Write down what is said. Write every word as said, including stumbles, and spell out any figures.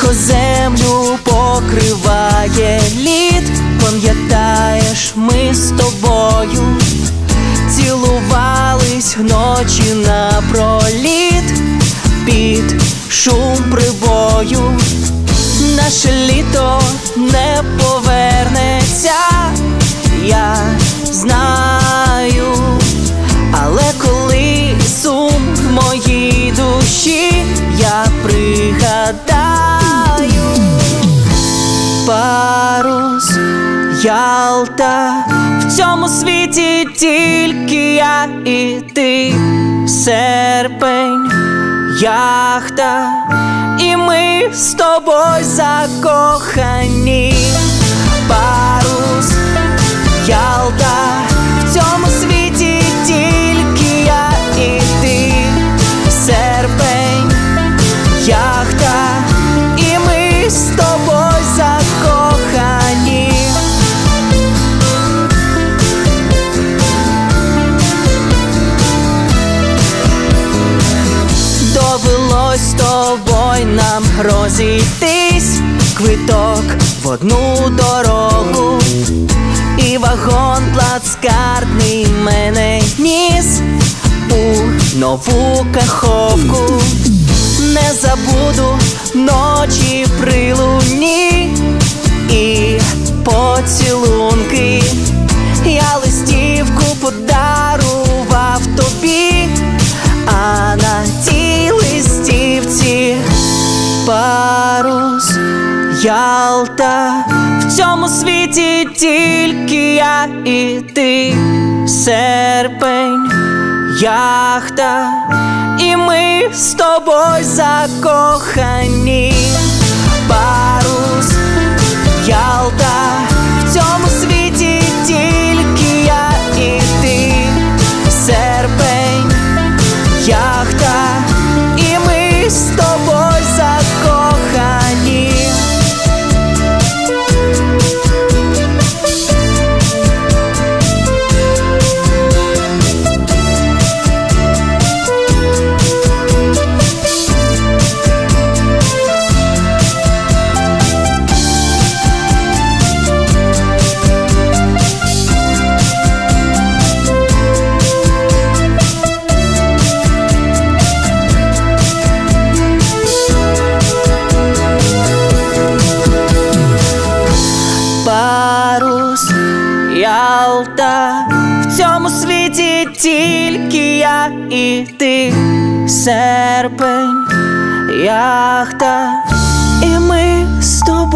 Тихо землю покриває лід. Пам'ятаєш, ми з тобою цілувались вночі напроліт під шум прибою. Наше літо не повернеться, я знаю, але коли сум в моїй душі, я пригадаю. Парус, Ялта, в цьому світі тільки я і ти. Серпень, яхта, і ми з тобою закохані. Парус, Ялта, в цьому світі тільки я і ти. Серпень, яхта, і ми з тобою закохані. Довелось з тобою нам розійтись, квиток в одну дорогу, і вагон плацкартний мене ніс у нову каховку. Не забуду ночі при луні і поцілунки. Я листівку подарував тобі, а на тій листівці парус, Ялта, в цьому світі тільки я і ти. Серпень, яхта, і ми з тобою закохані. Парус, Ялта, в цьому світі тільки я і ти. Серпень, яхта, і ми з тобою закохані. Парус, Ялта, в цьому світі тільки я і ти. Серпень, яхта, і ми з тобою